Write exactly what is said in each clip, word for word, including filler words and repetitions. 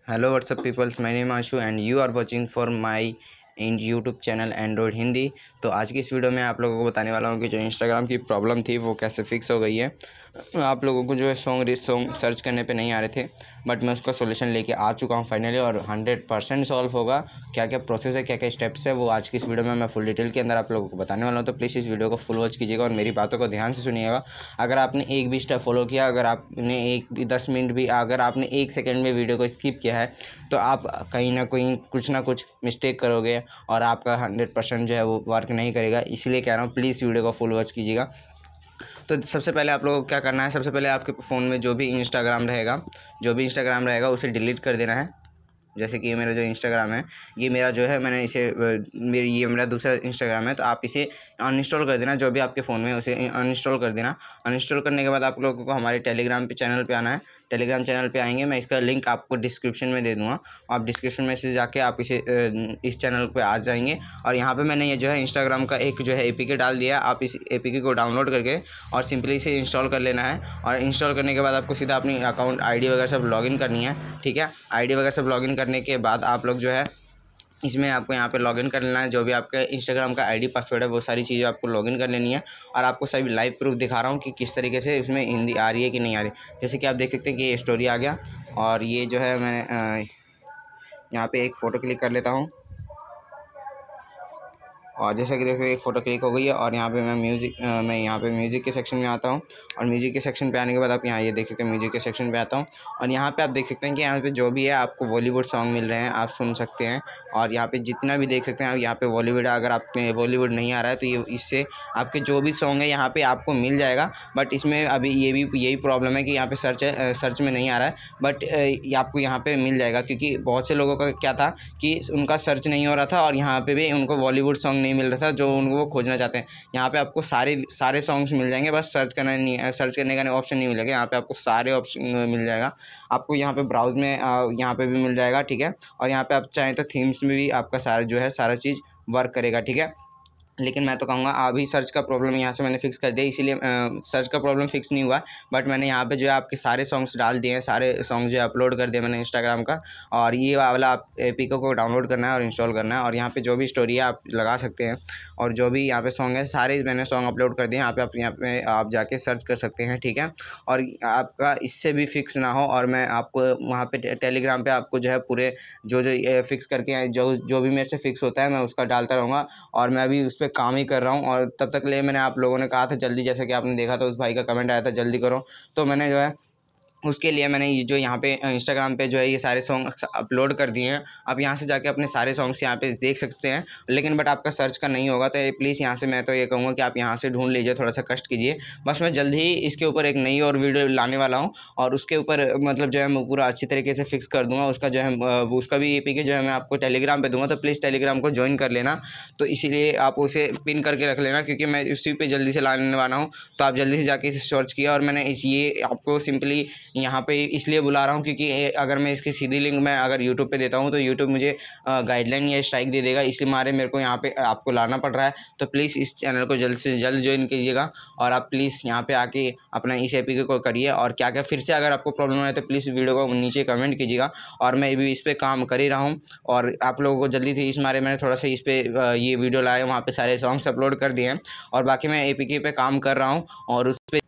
Hello what's up peoples, my name Ashu and you are watching for my in YouTube channel Android Hindi. तो आज की इस video में आप लोगों को बताने वाला हूँ कि जो इंस्टाग्राम की प्रॉब्लम थी वो कैसे फिक्स हो गई है। आप लोगों को जो है सॉन्ग रिच सॉन्ग सर्च करने पे नहीं आ रहे थे, बट मैं उसका सॉल्यूशन लेके आ चुका हूँ फाइनली, और हंड्रेड परसेंट सॉल्व होगा। क्या क्या प्रोसेस है, क्या क्या स्टेप्स है, वो आज की इस वीडियो में मैं फुल डिटेल के अंदर आप लोगों को बताने वाला हूँ। तो प्लीज़ इस वीडियो को फुल वॉच कीजिएगा और मेरी बातों को ध्यान से सुनिएगा। अगर आपने एक भी स्टेप फॉलो किया, अगर आपने एक भी दस मिनट भी, अगर आपने एक सेकेंड में वीडियो को स्किप किया है, तो आप कहीं ना कहीं कुछ ना कुछ मिस्टेक करोगे और आपका हंड्रेड परसेंट जो है वो वर्क नहीं करेगा। इसलिए कह रहा हूँ प्लीज़ वीडियो को फुल वॉच कीजिएगा। तो सबसे पहले आप लोगों को क्या करना है, सबसे पहले आपके फ़ोन में जो भी इंस्टाग्राम रहेगा जो भी इंस्टाग्राम रहेगा उसे डिलीट कर देना है। जैसे कि ये मेरा जो इंस्टाग्राम है, ये मेरा जो है मैंने इसे मेरी ये मेरा दूसरा इंस्टाग्राम है, तो आप इसे अनइंस्टॉल कर देना। जो भी आपके फ़ोन में है उसे अनइंस्टॉल कर देना। अनइंस्टॉल करने के बाद आप लोगों को हमारे टेलीग्राम पे चैनल पे आना है। टेलीग्राम चैनल पे आएंगे, मैं इसका लिंक आपको डिस्क्रिप्शन में दे दूँगा। आप डिस्क्रिप्शन में से जाके आप इसे इस चैनल पे आ जाएंगे, और यहाँ पे मैंने ये जो है इंस्टाग्राम का एक जो है एपीके डाल दिया। आप इस एपीके को डाउनलोड करके और सिंपली इसे इंस्टॉल कर लेना है। और इंस्टॉल करने के बाद आपको सीधा अपनी अकाउंट आईडी वगैरह सब लॉगिन करनी है, ठीक है। आईडी वगैरह सब लॉगिन करने के बाद आप लोग जो है इसमें आपको यहाँ पे लॉगिन कर लेना है। जो भी आपका इंस्टाग्राम का आईडी पासवर्ड है वो सारी चीज़ें आपको लॉगिन कर लेनी है। और आपको सभी लाइव प्रूफ दिखा रहा हूँ कि किस तरीके से इसमें हिंदी आ रही है कि नहीं आ रही। जैसे कि आप देख सकते हैं कि ये स्टोरी आ गया, और ये जो है मैं यहाँ पे एक फ़ोटो क्लिक कर लेता हूँ, और जैसा कि देखो एक फ़ोटो क्लिक हो गई है। और यहाँ पे मैं म्यूज़िक मैं यहाँ पे म्यूज़िक के सेक्शन में आता हूँ, और म्यूज़िक के सेक्शन पे आने के बाद आप यहाँ ये देख सकते हैं म्यूज़िक के सेक्शन पे आता हूँ। और यहाँ पे आप देख सकते हैं कि यहाँ पे जो भी है आपको बॉलीवुड सॉन्ग मिल रहे हैं, आप सुन सकते हैं। और यहाँ पे जितना भी देख सकते हैं आप, यहाँ पे बॉलीवुड है। अगर आप में बॉलीवुड नहीं आ रहा है तो ये इससे आपके जो भी सॉन्ग है यहाँ पर आपको मिल जाएगा। बट इसमें अभी ये भी यही प्रॉब्लम है कि यहाँ पर सर्च है, सर्च में नहीं आ रहा है, बट आपको यहाँ पर मिल जाएगा। क्योंकि बहुत से लोगों का क्या था कि उनका सर्च नहीं हो रहा था, और यहाँ पर भी उनको बॉलीवुड सॉन्ग नहीं मिल रहा था जो उनको वो खोजना चाहते हैं। यहाँ पे आपको सारे सारे सॉन्ग्स मिल जाएंगे, बस सर्च करना नहीं, सर्च करने का ऑप्शन नहीं मिलेगा। यहाँ पे आपको सारे ऑप्शन मिल जाएगा। आपको यहाँ पे ब्राउज में यहाँ पे भी मिल जाएगा, ठीक है। और यहाँ पे आप चाहें तो थीम्स में भी आपका सारा जो है सारा चीज़ वर्क करेगा, ठीक है। लेकिन मैं तो कहूँगा अभी सर्च का प्रॉब्लम यहाँ से मैंने फिक्स कर दिया, इसीलिए सर्च का प्रॉब्लम फिक्स नहीं हुआ। बट मैंने यहाँ पे जो है आपके सारे सॉन्ग्स डाल दिए हैं, सारे सॉन्ग जो है अपलोड कर दिए मैंने इंस्टाग्राम का। और ये वाला आप एपीके को डाउनलोड करना है और इंस्टॉल करना है। और यहाँ पे जो भी स्टोरी है आप लगा सकते हैं, और जो भी यहाँ पे सॉन्ग है सारे मैंने सॉन्ग अपलोड कर दिए। यहाँ पे आप यहाँ पे आप जाके सर्च कर सकते हैं, ठीक है। और आपका इससे भी फिक्स ना हो, और मैं आपको वहाँ पे टेलीग्राम पे आपको जो है पूरे जो जो फिक्स करके जो जो भी मेरे से फिक्स होता है मैं उसका डालता रहूँगा। और मैं अभी उस पे काम ही कर रहा हूँ। और तब तक ले मैंने आप लोगों ने कहा था जल्दी, जैसे कि आपने देखा था उस भाई का कमेंट आया था जल्दी करो, तो मैंने जो है उसके लिए मैंने ये जो यहाँ पे इंस्टाग्राम पे जो है ये सारे सॉन्ग अपलोड कर दिए हैं। आप यहाँ से जाके अपने सारे सॉन्ग्स यहाँ पे देख सकते हैं। लेकिन बट आपका सर्च का नहीं होगा, तो प्लीज़ यहाँ से मैं तो ये कहूँगा कि आप यहाँ से ढूंढ लीजिए, थोड़ा सा कष्ट कीजिए। बस मैं जल्द ही इसके ऊपर एक नई और वीडियो लाने वाला हूँ, और उसके ऊपर मतलब जो है मैं पूरा अच्छी तरीके से फिक्स कर दूँगा। उसका जो है उसका भी एपीके जो है मैं आपको टेलीग्राम पर दूँगा, तो प्लीज़ टेलीग्राम को ज्वाइन कर लेना। तो इसीलिए आप उसे पिन करके रख लेना, क्योंकि मैं उसी पर जल्दी से लाने वाला हूँ। तो आप जल्दी से जाके इसे सर्च किया, और मैंने इस ये आपको सिंपली यहाँ पे इसलिए बुला रहा हूँ क्योंकि अगर मैं इसकी सीधी लिंक मैं अगर यूट्यूब पे देता हूँ तो यूट्यूब मुझे गाइडलाइन या स्ट्राइक दे देगा। इसलिए मारे मेरे को यहाँ पे आपको लाना पड़ रहा है। तो प्लीज़ इस चैनल को जल्द से जल्द ज्वाइन कीजिएगा, और आप प्लीज़ यहाँ पे आके अपना इस एपीके को करिए। और क्या क्या फिर से अगर आपको प्रॉब्लम है तो प्लीज़ वीडियो को नीचे कमेंट कीजिएगा। और मैं भी इस पर काम कर ही रहा हूँ, और आप लोगों को जल्दी थी इस मारे मैंने थोड़ा सा इस पर ये वीडियो लाया, वहाँ पर सारे सॉन्ग्स अपलोड कर दिए हैं। और बाकी मैं एपीके पे काम कर रहा हूँ, और उस पर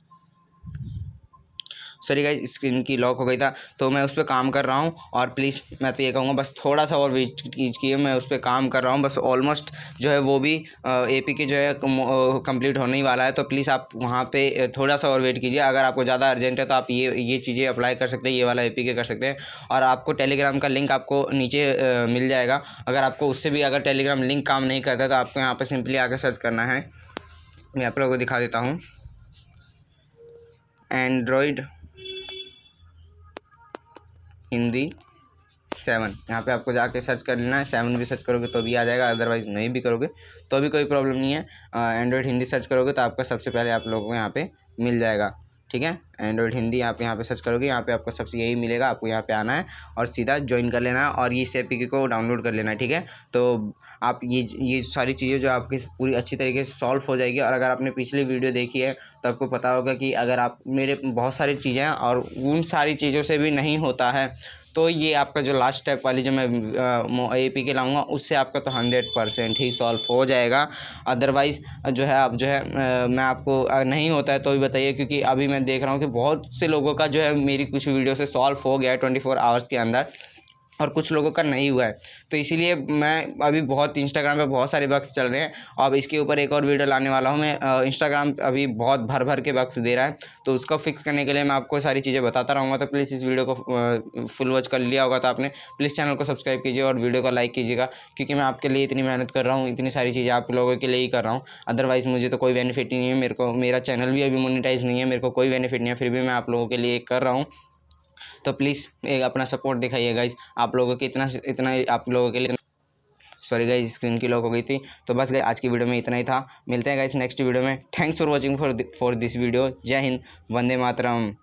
सॉरी गाइस स्क्रीन की लॉक हो गई था, तो मैं उस पर काम कर रहा हूँ। और प्लीज़ मैं तो ये कहूँगा बस थोड़ा सा और वेट कीजिए, मैं उस पर काम कर रहा हूँ। बस ऑलमोस्ट जो है वो भी एपीके जो है कंप्लीट होने ही वाला है। तो प्लीज़ आप वहाँ पे थोड़ा सा और वेट कीजिए। अगर आपको ज़्यादा अर्जेंट है तो आप ये ये चीज़ें अप्लाई कर सकते हैं, ये वाला एपीके कर सकते हैं। और आपको टेलीग्राम का लिंक आपको नीचे मिल जाएगा। अगर आपको उससे भी अगर टेलीग्राम लिंक काम नहीं करता तो आपको यहाँ पर सिंपली आकर सर्च करना है। मैं आप लोगों को दिखा देता हूँ, एंड्रॉयड हिंदी सेवन। यहाँ पे आपको जाके सर्च कर लेना है। सेवन भी सर्च करोगे तो भी आ जाएगा, अदरवाइज़ नहीं भी करोगे तो भी कोई प्रॉब्लम नहीं है। एंड्रॉयड हिंदी सर्च करोगे तो आपका सबसे पहले आप लोगों को यहाँ पे मिल जाएगा, ठीक है। एंड्रॉयड हिंदी आप यहाँ पे सर्च करोगे, यहाँ पे आपको सबसे यही मिलेगा। आपको यहाँ पे आना है और सीधा ज्वाइन कर लेना है, और इस एपीके को डाउनलोड कर लेना है, ठीक है। तो आप ये ये सारी चीज़ें जो आपकी पूरी अच्छी तरीके से सॉल्व हो जाएगी। और अगर आपने पिछली वीडियो देखी है तो आपको पता होगा कि अगर आप मेरे बहुत सारी चीज़ें हैं और उन सारी चीज़ों से भी नहीं होता है तो ये आपका जो लास्ट स्टेप वाली जो मैं ए पी के लाऊंगा उससे आपका तो हंड्रेड परसेंट ही सॉल्व हो जाएगा। अदरवाइज़ जो है आप जो है आ, मैं आपको नहीं होता है तो भी बताइए, क्योंकि अभी मैं देख रहा हूँ कि बहुत से लोगों का जो है मेरी कुछ वीडियो से सॉल्व हो गया है ट्वेंटी फोर आवर्स के अंदर, और कुछ लोगों का नहीं हुआ है। तो इसीलिए मैं अभी बहुत इंस्टाग्राम पे बहुत सारे बग्स चल रहे हैं। अब इसके ऊपर एक और वीडियो लाने वाला हूँ मैं। इंस्टाग्राम अभी बहुत भर भर के बग्स दे रहा है, तो उसको फिक्स करने के लिए मैं आपको सारी चीज़ें बताता रहूँगा। तो प्लीज़ इस वीडियो को फुल वॉच कर लिया होगा तो आपने प्लीज़ चैनल को सब्सक्राइब कीजिए और वीडियो को लाइक कीजिएगा, क्योंकि मैं आपके लिए इतनी मेहनत कर रहा हूँ, इतनी सारी चीज़ें आप लोगों के लिए ही कर रहा हूँ। अदरवाइज़ मुझे तो कोई बेनिफिट ही नहीं है, मेरे को मेरा चैनल भी अभी मोनेटाइज नहीं है, मेरे को कोई बेनिफिट नहीं है, फिर भी मैं आप लोगों के लिए कर रहा हूँ। तो प्लीज़ एक अपना सपोर्ट दिखाइए गाइज। आप लोगों के इतना इतना आप लोगों के लिए सॉरी गाइज स्क्रीन की लॉक हो गई थी। तो बस गाइज आज की वीडियो में इतना ही था। मिलते हैं गाइज नेक्स्ट वीडियो में। Thanks for watching for for this video. जय हिंद, वंदे मातरम।